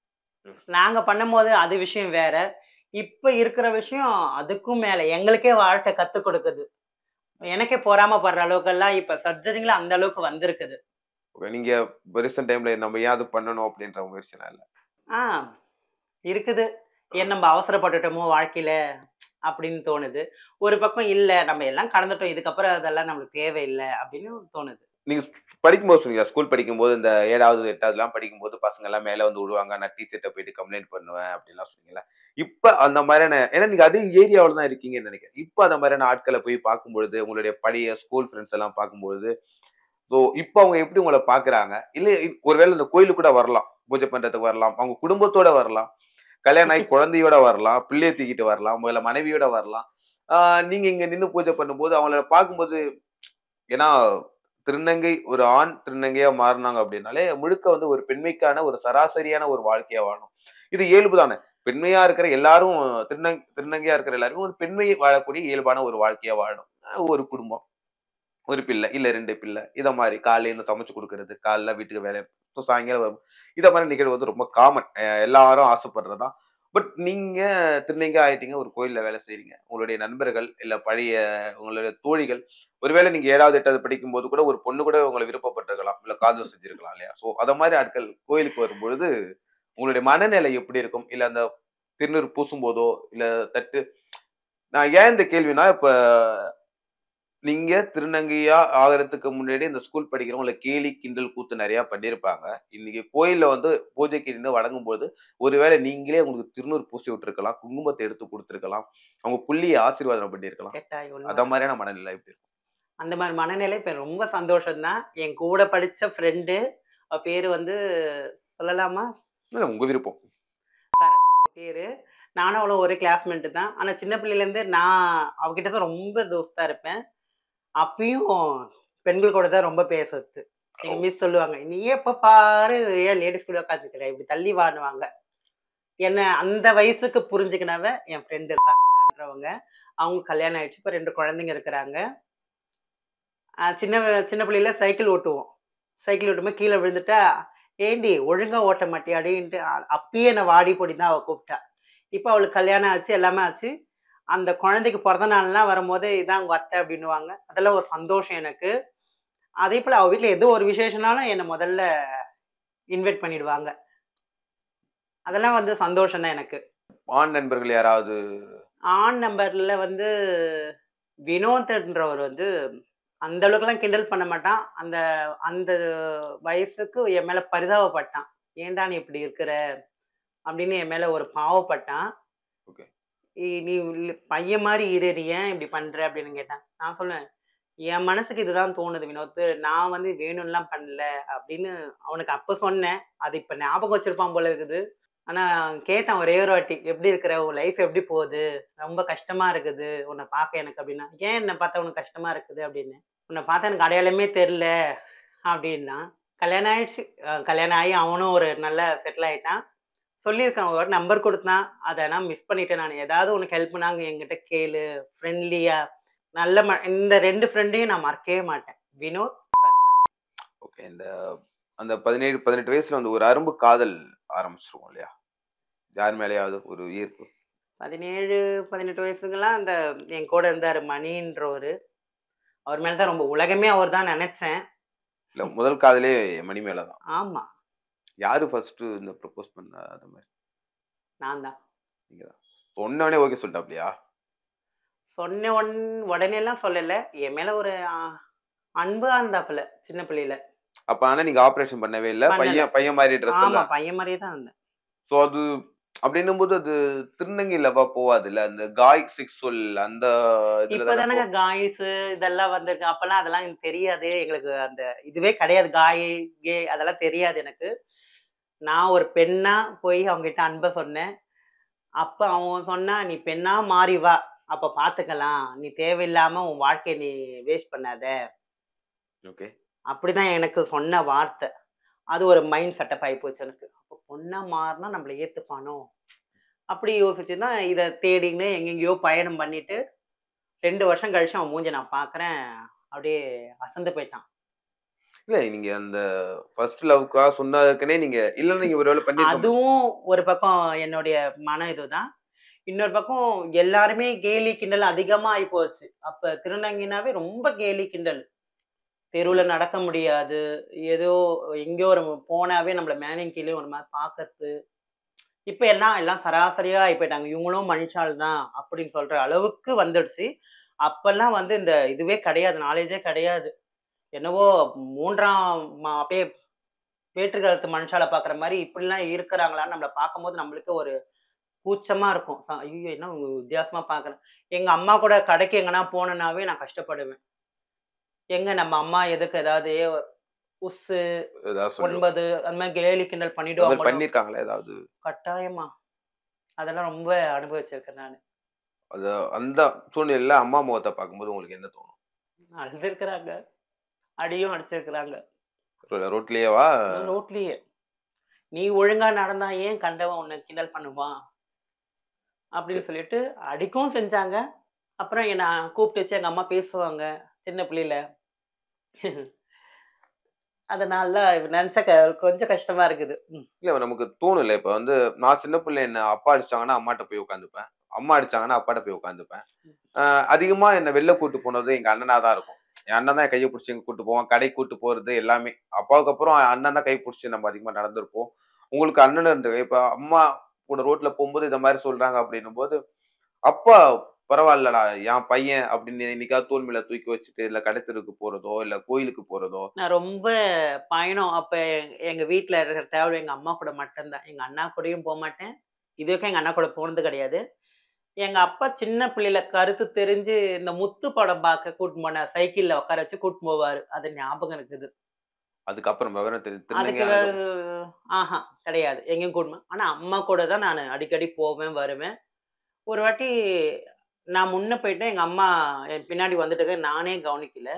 ம். நாங்க பண்ணும்போது அது விஷயம் வேற. இப்ப இருக்கிற விஷயம் அதுக்கும் மேல. எங்களுக்கே வாழ்க்கை கத்துக் கொடுக்குது. எனக்கே பொறாமப்படுற அளவுக்கெல்லாம் இப்ப சர்ஜரிங்கள அந்த அளவுக்கு வந்திருக்குது. ஓகே. நீங்க ரீசென்ட் டைம்ல நம்ம ஏன் அது பண்ணணும் அப்படின்ற முயற்சிலாம் இல்ல? ஆ இருக்குது. ஏன் நம்ம அவசரப்பட்டுட்டோமோ வாழ்க்கையில அப்படின்னு தோணுது. ஒரு பக்கம் இல்ல நம்ம எல்லாம் கடந்துட்டோம். இதுக்கப்புறம் அதெல்லாம் நம்மளுக்கு தேவையில்ல அப்படின்னு தோணுது. நீங்க படிக்கும்போது சொன்னீங்களா? ஸ்கூல் படிக்கும்போது இந்த ஏழாவது, எட்டாவதுலாம் படிக்கும்போது பசங்க எல்லாம் மேல வந்து விழுவாங்க. நான் டீச்சர்ட்ட போயிட்டு கம்ப்ளைண்ட் பண்ணுவேன் அப்படின்லாம் சொன்னீங்கல்ல. இப்ப அந்த மாதிரியான ஏன்னா நீங்க அதே ஏரியாவுல தான் இருக்கீங்கன்னு நெனைக்கிறேன். இப்ப அந்த மாதிரியான ஆட்கள போய் பார்க்கும்பொழுது, உங்களுடைய பழைய ஸ்கூல் ஃப்ரெண்ட்ஸ் எல்லாம் பார்க்கும்பொழுது, ஸோ இப்ப அவங்க எப்படி உங்கள பார்க்குறாங்க? இல்ல இ- ஒருவேளை இந்த கோயிலுக்கு கூட வரலாம். பூஜை பண்றதுக்கு வரலாம். அவங்க குடும்பத்தோட வரலாம். கல்யாணம் ஆகி குழந்தையோட வரலாம். பிள்ளைய தூக்கிட்டு வரலாம். இல்ல மனைவியோட வரலாம். ஆ நீங்க இங்க நின்னு பூஜை பண்ணும்போது அவங்கள பார்க்கும்போது ஏன்னா திருநங்கை ஒரு ஆண் திருநங்கையா மாறுனாங்க அப்படின்னாலே முழுக்க வந்து ஒரு பெண்மைக்கான ஒரு சராசரியான ஒரு வாழ்க்கையா வாழணும். இது இயல்பு தானே. பெண்மையா இருக்கிற எல்லாரும் திருநங் திருநங்கையா இருக்கிற எல்லாருமே ஒரு பெண்மை வாழக்கூடிய இயல்பான ஒரு வாழ்க்கையா வாழணும். அஹ் ஒரு குடும்பம், ஒரு பிள்ளை, இல்ல ரெண்டு பிள்ளை. இத மாரி காலையில இருந்து சமைச்சு குடுக்குறது, காலைல வீட்டுக்கு வேலை so சாயங்காலம் வரும். இத மாரி நிகழ்வு வந்து ரொம்ப காமன். அ எல்லாரும் ஆசைப்படுறது தான். பட் நீங்க திருநங்கை ஆயிட்டீங்க. ஒரு கோயில்ல வேலை செய்றீங்க. உங்களுடைய நண்பர்கள், இல்ல பழைய உங்களுடைய தோழிகள், ஒருவேளை நீங்க ஏழாவது, எட்டாவது படிக்கும்போது கூட ஒரு பொண்ணு கூட உங்கள விருப்பப்பட்டிருக்கலாம். இல்ல காதல் செஞ்சிருக்கலாம் இல்லையா? சோ அத மாரி ஆட்கள் கோயிலுக்கு வரும்பொழுது, உங்களுடைய மனநிலை எப்படி இருக்கும்? இல்ல அந்த திருநீர் பூசும் போதோ, இல்ல தட்டு நான் ஏன் இந்த கேள்வினா, இப்ப நீங்க திருநங்கையா ஆகுறதுக்கு முன்னாடி இந்த ஸ்கூல் படிக்கிறவங்கள கேலி, கிண்டல், கூத்து நெறைய பண்ணியிருப்பாங்க. இன்னைக்கு கோயில்ல வந்து பூஜைக்கு நின்னு வணங்கும்போது, ஒருவேளை நீங்களே உங்களுக்கு திருநூறு பூசி விட்டுருக்கலாம். குங்குமத்த எடுத்து குடுத்துருக்கலாம். அவங்க புள்ளிய ஆசீர்வாதம் பண்ணியிருக்கலாம். கேட்டாய் அத உண்மதான். மாரியான மனநிலை எப்படி இருக்கும்? அந்த மாரி மனநிலை இப்ப ரொம்ப சந்தோஷம் தான். என் கூட படிச்ச ஃப்ரெண்டு, அவ பேரு வந்து சொல்லலாமா? இல்ல உங்க விருப்பம். சரண் அவ பேரு. நானும் அவளும் ஒரே கிளாஸ்மேட் தான். ஆனா சின்ன பிள்ளையிலேருந்து நான் அவகிட்ட தான் ரொம்ப தோஸ்தா இருப்பேன். அப்பயும் பெண்கள் கூட தான் ரொம்ப பேசுறது. எங்க ஓ! மிஸ் சொல்லுவாங்க, "நீ எப்ப பாரு ஏன் லேடீஸ் கூட உட்காந்துருக்கிற? இப்படி தள்ளி வான்னுவாங்க." என்ன அந்த வயசுக்கு புரிஞ்சுக்கினவ என் ஃப்ரெண்டு சரண்யான்றவங்க. அவங்க கல்யாணம் ஆயிடுச்சு. இப்ப ரெண்டு குழந்தைங்க இருக்கிறாங்க. அ சின்ன வ- சின்ன பிள்ளையில சைக்கிள் ஓட்டுவோம். சைக்கிள் ஓட்டும்போது கீழ விழுந்துட்டா, "ஏண்டி ஒழுங்கா ஓட்ட மாட்டியாடின்ட்டு" அ அப்பயே என்ன வாடி போடின்னு தான் அவ கூப்பிட்டா. இப்ப அவளுக்கு கல்யாணம் ஆச்சு, எல்லாமே ஆச்சு. அந்த குழந்தைக்கு பொறந்த நாள்லாம் வரும்போது, "இதான் உங்க அத்தை" அப்படின்னுவாங்க. அதெல்லாம் ஒரு சந்தோஷம் எனக்கு. அதேபோல அவ வீட்ல ஏதோ ஒரு விசேஷம்னாலும் என்ன முதல்ல இன்வைட் பண்ணிடுவாங்க. அதெல்லாம் வந்து சந்தோஷம் தான் எனக்கு. ஆண் நண்பர்கள் யாராவது ஆண் நம்பர்ல வந்து வினோத்ன்றவர் வந்து அந்த அளவுக்குலாம் கிண்டல் பண்ண மாட்டான். அந்த அந்த வயசுக்கு என் மேல பரிதாபப்பட்டான். "ஏன்டா நீ இப்படி இருக்கிற?" அப்படின்னு என் மேல ஒரு பாவப்பட்டான். ஓகே. "இ நீ இல் பையன் மாரி இரு. நீ ஏன் இப்படி பண்ற?" அப்படின்னு கேட்டான். நான் சொன்னேன், "என் மனசுக்கு இதுதான் தோணுது வினோத். நான் வந்து வேணும்லாம் பண்ணல." அப்படின்னு அவனுக்கு அப்ப சொன்னேன். அது இப்ப ஞாபகம் வச்சிருப்பான் போல இருக்குது. ஆனா கேட்டான் ஒரே ஒரு வாட்டி, "எப்படி இருக்கிற? உன் லைஃப் எப்படி போகுது? ரொம்ப கஷ்டமா இருக்குது. உன்ன பார்க்க எனக்கு" அப்படின்னா. "ஏன் என்ன பார்த்தா உனக்கு கஷ்டமா இருக்குது?" அப்படின்னு. "உன்ன பார்த்தா எனக்கு அடையாளமே தெரியல" அப்படின்னான். கல்யாணம் ஆயிடுச்சு. அ கல்யாணம் ஆகி அவனும் ஒரு நல்லா செட்டில் ஆயிட்டான். சொல்லியிருக்கான் ஒரு வாட்டி நம்பர் குடுத்தான். அத நான் மிஸ் பண்ணிட்டேன் நானு. "ஏதாவது உனக்கு ஹெல்ப்னா என்கிட்ட கேளு." ஃப்ரெண்ட்லியா நல்ல ம இந்த ரெண்டு ஃப்ரெண்டையும் நான் மறக்கவே மாட்டேன். வினோத், சரண்யா. ஓகே. இந்த அந்த பதினேழு, பதினெட்டு வயசுல வந்து ஒரு அரும்பு காதல் ஆரம்பிச்சுருவோம் இல்லையா? யார் மேலயாவது ஒரு ஈர்ப்பு? பதினேழு, பதினெட்டு வயசுங்கலாம் அந்த என் கூட இருந்தாரு மணின்றவரு. அவர் மேல தான் ரொம்ப உலகமே அவர் தான் நெனச்சேன். இல்ல முதல் காதலே மணி மேல தான். ஆமா. யாரு ஃபர்ஸ்ட்டு இந்த ப்ரப்போஸ் பண்ணா அது மாரி? நான் தான். நீங்க தான். சொன்னோனே ஓகே சொல்லிட்டாப்லயா? சொன்ன ஒன் உடனேலாம் சொல்லல. என் மேல ஒரு அ அன்பா இருந்தாப்புல, சின்ன பிள்ளையில. அப்ப ஆனா நீங்க ஆப்பரேஷன் பண்ணவே இல்ல. பண்ணல. பையன் பையன் மாரி ட்ரெஸ் ஆமா, எல்லாம். பையன் மாரியே தான் இருந்தேன். சோ அது அப்படின்னும்போது அது திருநங்கை லவ்வா போவாதுல்ல. அந்த காய் செக்சுவல் அந்த இதுல இப்ப தானே தானங்க போகும். காய்ஸு இதெல்லாம் வந்திருக்கு. அப்பலாம் அதெல்லாம் எனக்கு தெரியாது. எங்களுக்கு அந்த இதுவே கிடையாது. காய், கே அதெல்லாம் தெரியாது எனக்கு. நான் ஒரு பெண்ணா போய் அவங்ககிட்ட அன்ப சொன்னேன். அப்ப அவன் சொன்னான், "நீ பெண்ணா மாறி வா. அப்ப பார்த்துக்கலாம். நீ தேவையில்லாம உன் வாழ்க்கைய நீ வேஸ்ட் பண்ணாத." ஓகே. அப்படிதான் எனக்கு சொன்ன வார்த்தை. அது ஒரு மைண்ட் செட்டப் ஆயி போச்சு எனக்கு. அப்ப பொண்ணா மாறுனா நம்மள ஏத்துப்பானோ? அப்படி யோசிச்சு தான் இத தேடின்னு எங்கெங்கேயோ பயணம் பண்ணிட்டு ரெண்டு வருஷம் கழிச்சு அவன் மூஞ்ச நான் பார்க்குறேன். அப்படியே அசந்து போயிட்டான். இல்ல நீங்க அந்த ஃபர்ஸ்ட் லவ்க்காக சொன்னதுக்குன்னே நீங்க இல்லன்னா நீங்க ஒரு வேள பண்ணியிருக்க மாட்டீங்க. அதுவும் ஒரு பக்கம் என்னுடைய மன இதுதான். இன்னொரு பக்கம் எல்லாருமே கேலி, கிண்டல் அதிகமா ஆயிப்போச்சு. அப்ப திருநங்கைனாவே ரொம்ப கேலி, கிண்டல். தெருவுல ம். நடக்க முடியாது. ஏதோ எங்கேயோ ஒரு போனாவே நம்மள மேலயும் கீழயும் ஒரு மாரி பார்க்கறது. இப்ப எல்லாம் எல்லாம் சராசரியா ஆயி போயிட்டாங்க. இவங்களும் மனுஷாள் தான் அப்படின்னு சொல்ற அளவுக்கு வந்துடுச்சு. அப்பல்லாம் வந்து இந்த இதுவே கிடையாது. நாலேட்ஜே கிடையாது. என்னவோ மூன்றாம் ம அப்படியே வேற்று காலத்து மனுஷால பார்க்குற மாரி இப்படிலாம் இருக்கிறாங்களான்னு நம்மள பார்க்கும்போது நம்மளுக்கு ஒரு கூச்சமா இருக்கும். அ ஐய்யயோ! என்ன இவங்க வித்தியாசமா பார்க்குறேன். எங்க அம்மா கூட கடைக்கு எங்கனா போனேனாவே நான் கஷ்டப்படுவேன். எங்க நம்ம அம்மா எதுக்கு ஏதாவது உஸ்ஸு, ஏதாவது சொல்லுவாங்க. ஒன்பது அந்த மாரி கேலி கிண்டல் அது மாரி பண்ணிடுவாங்களோ? பண்ணியிருக்காங்களா ஏதாவது? கட்டாயமா. அதெல்லாம் ரொம்ப அனுபவிச்சிருக்கேன் நானு. அது அந்த சூழ்நிலையில அம்மா முகத்த பார்க்கும்போது உங்களுக்கு என்ன தோணும்? அழுதுருக்கிறாங்க. அடியும் அடிச்சிருக்கிறாங்க. ரோ ரோட்லயேவா? ரோட்லயே. "நீ ஒழுங்கா நடந்தா ஏன் கண்டவன் உன்ன கிண்டல் பண்ணுவான்?" அப்படின்னு சொல்லிட்டு அடிக்கவும் செஞ்சாங்க. அப்புறம் என்ன கூப்பிட்டு வச்சு எங்க அம்மா பேசுவாங்க. சின்ன பிள்ளையில. அதனால நெனச்சா க கொஞ்சம் கஷ்டமா இருக்குது. ம். இல்ல நமக்கு தோணும்ல. இப்ப வந்து நான் சின்ன பிள்ளை என்ன அப்பா அடிச்சாங்கன்னா, அம்மாட்ட போய் உட்காந்துப்பேன். அம்மா அடிச்சாங்கன்னா, அப்பாட்ட போய் உட்காந்துப்பேன். அ அதிகமா என்ன வெளில கூட்டு போனது எங்க அண்ணனா தான் இருக்கும். என் அண்ணன் தான் என் கைய புடிச்சு எங்க கூட்டு போவான். கடைக்கு கூட்டு போறது எல்லாமே. அப்பாவுக்கு அப்புறம் அண்ணன் தான் கை புடிச்சு நம்ம அதிகமா நடந்திருப்போம். உங்களுக்கு அண்ணன் இருக்கு. இப்ப அம்மா கூட ரோட்ல போகும்போது இந்த மாதிரி சொல்றாங்க அப்படின்னும் போது, அப்பா பரவாயில்லடா என் பையன் அப்படின்னு என்னைக்காவது தோள் மேல தூக்கி வச்சுட்டு, இல்ல கடத்தெருவுக்கு போறதோ, இல்ல கோயிலுக்கு போறதோ, நான் ரொம்ப பயணம் அப்ப எ- எங்க வீட்ல இருக்கிற தேவை எங்க அம்மா கூட மட்டும்தான். எங்க அண்ணா கூடயும் போமாட்டேன். இதுவரைக்கும் எங்க அண்ணா கூட போனது கிடையாது. எங்க அப்பா சின்ன பிள்ளையில கருத்து தெரிஞ்சு இந்த முத்து படம் பார்க்க கூட்டின்னு போனார். சைக்கிள்ல உட்கார வச்சு கூட்டின்னு போவாரு. அது ஞாபகம் இருக்குது. அதுக்கப்புறம் விவரம் தெரிஞ்சு அதுக்கு திருநங்கை வே ஆனதுக்கு ஆஹா கிடையாது. எங்கேயும் கூட்டின்னு ஆனா அம்மா கூட தான் நானு அடிக்கடி போவேன், வருவேன். ஒரு வாட்டி நான் முன்ன போயிட்டேன். எங்க அம்மா என் பின்னாடி வந்துட்டுங்க. நானே கவனிக்கல.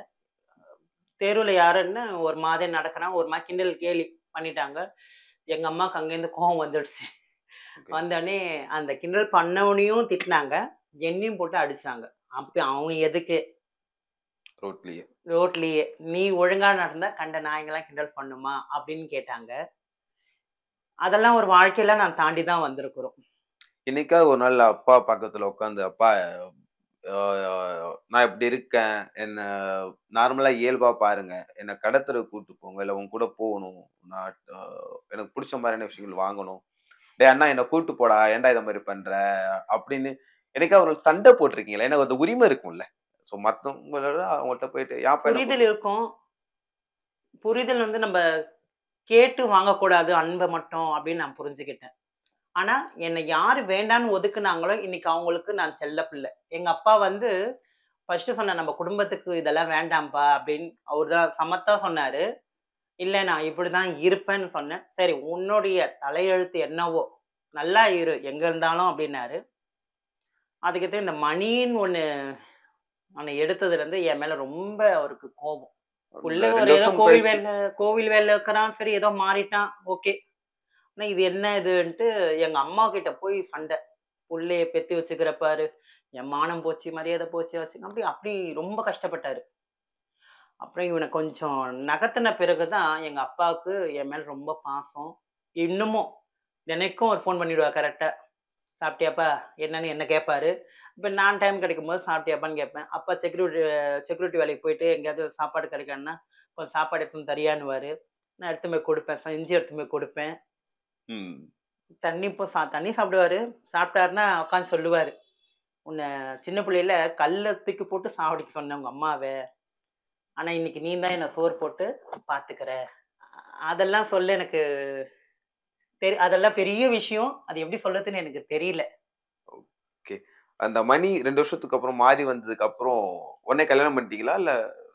தெருவுல யாருன்னு ஒரு மாதிரி நடக்குறான். ஒரு மாரி கிண்டல் கேலி பண்ணிட்டாங்க. எங்க அம்மாக்கு அங்கேருந்து கோவம் வந்துடுச்சு. ஓகே. வந்தோனே அந்த கிண்டல் பண்ணவனையும் திட்டுனாங்க. என்னையும் போட்டு அடிச்சாங்க. அப்ப அவன் எதுக்கு ரோட்லயே. ரோட்லயே, "நீ ஒழுங்கா நடந்தா கண்ட நாய்ங்கலாம் கிண்டல் பண்ணுமா?" அப்படின்னு கேட்டாங்க. அதெல்லாம் ஒரு வாழ்க்கையில நான் தாண்டி தான் வந்திருக்கிறோம். என்னைக்காவது ஒரு நாள் அப்பா பக்கத்துல உட்காந்து, "அப்பா அ நான் இப்படி இருக்கேன். என்ன நார்மலா இயல்பா பாருங்க. என்ன கடத்தெருவுக்கு கூட்டு போங்க. இல்ல உங்க கூட போகணும். நான் அ எனக்கு புடிச்ச மாரியான விஷயங்கள் வாங்கணும். டேய் அண்ணா என்ன கூட்டு போடா. ஏன்டா இத மாரி பண்ற?" அப்படின்னு என்னைக்காவது ஒரு சண்டை போட்டுருக்கீங்களா? ஏன்னா அந்த உரிமை இருக்கும்ல. சோ மத்தவங்களோட அவங்கள்ட்ட போயிட்டு, "ஏன்ப்பா என்ன புரிதல் கூட்டு" இருக்கும். புரிதல் வந்து நம்ப கேட்டு வாங்கக்கூடாது அன்ப மட்டும் அப்படின்னு நான் புரிஞ்சுக்கிட்டேன். ஆனா, என்ன யாரு வேண்டான்னு ஒதுக்குனாங்களோ, இன்னைக்கு அவங்களுக்கு நான் செல்ல பிள்ளை. எங்க அப்பா வந்து ஃபர்ஸ்ட்டு சொன்னாரு, "நம்ம குடும்பத்துக்கு இதெல்லாம் வேண்டாம்ப்பா" அப்படின்னு அவரு தான் சமத்தா சொன்னாரு. "இல்ல நான் இப்படிதான் இருப்பேன்னு" சொன்னேன். "சரி உன்னுடைய தலையெழுத்து என்னவோ, நல்லா இரு எங்க இருந்தாலும்" அப்படின்னாரு. அதுக்கடுத்து இந்த மணின்னு ஒண்ணு ஒண்ணு எடுத்ததுலருந்து என் மேல ரொம்ப அவருக்கு கோபம். அந்த புள்ள ஒரு ரெண்டு ஏதோ வருஷம் கோவில் கழிச்சு வேலைல கோவில் வேலைல இருக்கிறான். சரி ஏதோ மாறிட்டான். ஓகே. ஆனா இது என்ன இதுன்ட்டு எங்க அம்மா கிட்ட போய் சண்டை. புள்ளைய பெத்து வச்சுக்கிற பாரு. என் மானம் போச்சு, மரியாதை போச்சு. அசி அப்படி அப்படி ரொம்ப கஷ்டப்பட்டாரு. அப்புறம் இவன கொஞ்சம் நகர்த்தின பிறகு தான் எங்க அப்பாவுக்கு என் மேல ரொம்ப பாசம். இன்னமும் தினைக்கும் ஒரு ஃபோன் பண்ணிடுவாரு கரெக்ட்டா. "சாப்பிட்டியாப்பா?" என்னன்னு என்ன கேட்பாரு. இப்ப நான் டைம் கிடைக்கும்போது சாப்பிட்டியாப்பான்னு கேட்பேன். அப்பா செக்யூரிட்டி செக்யூரிட்டி வேலைக்கு போயிட்டு எங்கேயாவது சாப்பாடு கிடைக்கலன்னா, "கொஞ்சம் சாப்பாடு எடுத்துன்னு வந்து தரியான்னுவாரு." நான் எடுத்துன்னு போய் குடுப்பேன். செஞ்சு எடுத்துன்னு போய் குடுப்பேன். ம். தண்ணி இப்போ சா தண்ணி சாப்பிடுவாரு. சாப்பிட்டாருன்னா உட்காந்து சொல்லுவாரு. "உன்ன சின்ன பிள்ளையில கல்ல தூக்கி போட்டு சாவடிக்க சொன்னேன் உங்க அம்மாவ. ஆனா இன்னைக்கு நீ தான் என்ன சோறு போட்டு பார்த்துக்கிற." அதெல்லாம் சொல்ல எனக்கு தெரி அதெல்லாம் பெரிய விஷயம். அது எப்படி சொல்றதுன்னு எனக்கு தெரியல. ஓகே. அந்த மணி ரெண்டு வருஷத்துக்கு அப்புறம் மாறி வந்ததுக்கு அப்புறம் உடனே கல்யாணம் பண்ணிட்டீங்களா? இல்ல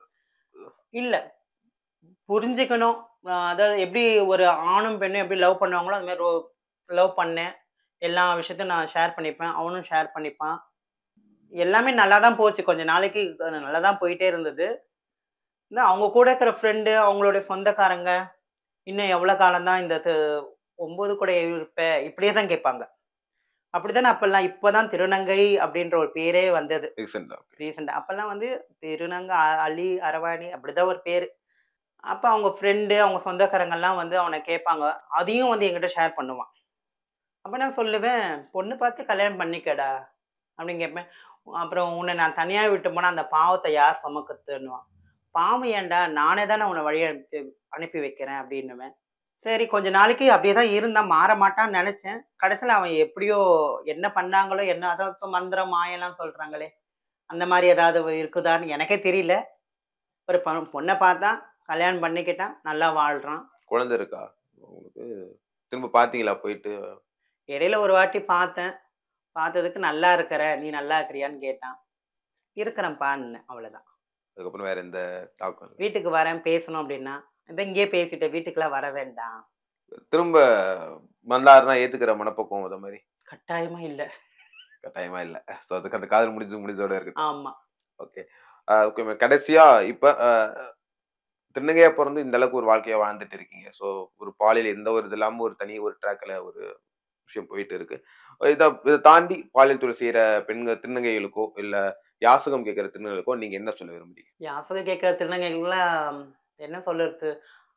இல்ல புரிஞ்சுக்கணும். அ அதாவது எப்படி ஒரு ஆணும், பெண்ணும் எப்படி லவ் பண்ணுவாங்களோ, அது மாரி ரொ லவ் பண்ணேன். எல்லா விஷயத்தையும் நான் ஷேர் பண்ணிப்பேன். அவனும் ஷேர் பண்ணிப்பான். எல்லாமே நல்லா தான் போச்சு. கொஞ்ச நாளைக்கு அ நல்லா தான் போயிட்டே இருந்தது. ஆனா அவங்க கூட இருக்கிற ஃப்ரெண்டு, அவங்களுடைய சொந்தக்காரங்க, "இன்னும் எவ்வளோ காலம் தான் இந்த து ஒன்பது கூட இருப்ப?" இப்படியே தான் கேட்பாங்க. அப்படித்தானே அப்பல்லாம். இப்ப தான் திருநங்கை அப்படின்ற ஒரு பேரே வந்தது. ரீசென்ட்டா? ஓகே. ரீசென்ட்டா. அப்பல்லாம் வந்து திருநங்க அ அலி, அரவாணி அப்படிதான் ஒரு பேரு. அப்ப அவங்க ஃப்ரெண்டு, அவங்க சொந்தக்காரங்கலாம் வந்து அவன கேட்பாங்க. அதையும் வந்து என்கிட்ட ஷேர் பண்ணுவான். அப்ப நான் சொல்லுவேன், "பொண்ணு பார்த்து கல்யாணம் பண்ணிக்கடா" அப்படின்னு கேட்பேன். அப்புறம் "உன்ன நான் தனியா விட்டு போனா அந்த பாவத்த யார் சுமக்கறதுன்னுவான்." "பாவம் ஏன்டா? நானே தானே உன்ன வழி அனுப்பி அனுப்பி வைக்கிறேன்" அப்படின்னுவேன். சரி கொஞ்ச நாளைக்கு அப்படியே தான் இருந்தான். மாற மாட்டான்னு நெனச்சேன். கடைசில அவன் எப்படியோ என்ன பண்ணாங்களோ, என்ன அதான் மந்திரம், மாயம்லாம் சொல்றாங்களே, அந்த மாரி ஏதாவது இருக்குதான்னு எனக்கே தெரியல. ஒரு பொ பொண்ண பார்த்தான், கல்யாணம் பண்ணிக்கிட்டான், நல்லா வாழ்றான். குழந்தை இருக்கா? உங்களுக்கு திரும்ப பார்த்தீங்களா போயிட்டு? இடையில ஒரு வாட்டி பார்த்தேன். பார்த்ததுக்கு "நல்லா இருக்கிற, நீ நல்லா இருக்கிறியான்னு?" கேட்டான். "இருக்கிறேன்ப்பான்னேன்." அவ்வளோதான். அதுக்கப்புறம் வேற எந்த டாக்கும் இல்ல. "வீட்டுக்கு வரேன், பேசணும்." அப்படின்னா, "இதான் இங்கேயே பேசிட்டேன், வீட்டுக்குலாம் வர வேண்டாம்." திரும்ப வந்தாருன்னா ஏத்துக்கிற மனப்பக்குவம் அத மாரி? கட்டாயமா இல்ல. கட்டாயமா இல்ல. சோ அதுக்கு அந்த காதல் முடிஞ்சு முடிஞ்சோட இருக்கட்டும். ஆமா. ஓகே. அ ஓகே. கடைசியா இப்ப அ திருநங்கையா பொறந்து இந்த அளவுக்கு ஒரு வாழ்க்கைய வாழ்ந்துட்டு இருக்கீங்க. ஸோ ஒரு பாலியல் எந்த ஒரு இது இல்லாம ஒரு தனி ஒரு ட்ராக்ல ஒரு விஷயம் போயிட்டு இருக்கு. இத இத தாண்டி பாலியல் தொழில் செய்ற பெண்கள் திருநங்கைகளுக்கோ, இல்ல யாசகம் கேட்கிற திருநங்கைகளுக்கோ நீங்க என்ன சொல்ல விரும்புறீங்க? யாசகம் கேட்கிற திருநங்கைகள்லாம் என்ன சொல்றது?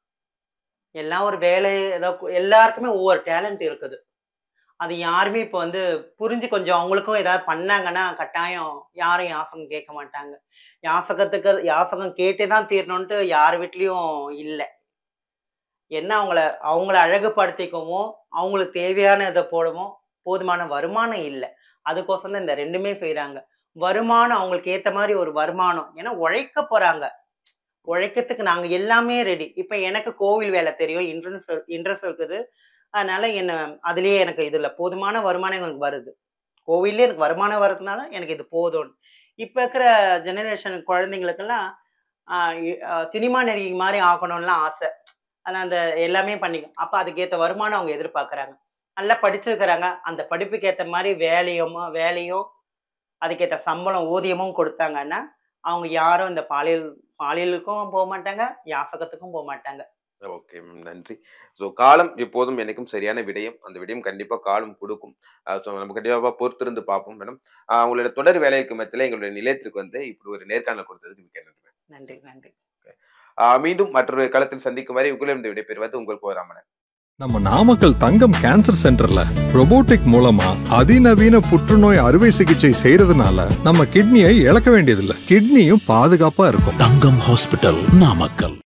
எல்லாம் ஒரு வேலை ஏதோ கு- எல்லாருக்குமே ஒவ்வொரு டேலண்ட் இருக்குது. அது யாருமே இப்ப வந்து புரிஞ்சு கொஞ்சம் அவங்களுக்கும் ஏதாவது பண்ணாங்கன்னா, கட்டாயம் யாரும் யாசகம் கேட்க மாட்டாங்க. யாசகத்துக்கு யாசகம் கேட்டே தான் தீரணுன்ட்டு யார் வீட்லயும் இல்ல. என்ன அவங்கள அவங்கள அழகுபடுத்திக்கவும், அவங்களுக்கு தேவையான இத போடவும் போதுமான வருமானம் இல்ல. அதுக்கோசரம் தான் இந்த ரெண்டுமே செய்றாங்க. வருமானம் அவங்களுக்கு ஏத்த மாரி ஒரு வருமானம். ஏன்னா உழைக்க போறாங்க. உழைக்கிறதுக்கு நாங்க எல்லாமே ரெடி. இப்ப எனக்கு கோவில் வேலை தெரியும். இன்ட்ரென்ஸ் இன்ட்ரெஸ்ட் இருக்குது. அதனால என்ன அதிலேயே எனக்கு இதுல போதுமான வருமானம் எங்களுக்கு வருது. கோவில்லயே எனக்கு வருமானம் வரதுனால எனக்கு இது போதும்ன்னு. இப்ப இருக்கிற ஜெனரேஷன் குழந்தைங்களுக்கெல்லாம் ஆ இ அ சினிமா நடிகை மாரி ஆகணும்லாம் ஆசை. ஆனா அந்த எல்லாமே பண்ணி அப்ப அதுக்கேத்த வருமானம் அவங்க எதிர்பார்க்குறாங்க. நல்லா படிச்சிருக்கிறாங்க. அந்த படிப்புக்கு ஏத்த மாரி வேலையும் வேலையும் அதுக்கேத்த சம்பளம், ஊதியமும் குடுத்தாங்கன்னா, அவங்க யாரும் இந்த பாலியல் பாலியலுக்கும் போமாட்டாங்க, யாசகத்துக்கும் போமாட்டாங்க. Okay ma'am. நன்றி. ஸோ காலம் எப்போதும் என்னைக்கும் சரியான விடயம். அந்த விடயம் கண்டிப்பா காலம் குடுக்கும். அ ஸோ நம்ம கண்டிப்பா பொறுத்திருந்து பார்ப்போம் மேடம். அ உங்களோட தொடர் வேலைக்கு மத்தியில எங்களுடைய நிலையத்திற்கு வந்து இப்படி ஒரு நேர்காணல் கொடுத்ததுக்கு மிக்க நன்றி மேம். நன்றி, நன்றி. அ மீண்டும் மற்றொரு களத்தில் சந்திக்கும் வரை உங்களிடம் விடைபெறுவது உங்கள் கோராமணன். நம்ம நாமக்கல் தங்கம் கேன்சர் சென்டர்ல robotic மூலமா அதிநவீன புற்றுநோய் அறுவை சிகிச்சை செய்யறதுனால நம்ம கிட்னியை இழக்க வேண்டியதில்லை. கிட்னியும் பாதுகாப்பா இருக்கும். தங்கம் ஹாஸ்பிட்டல், நாமக்கல்.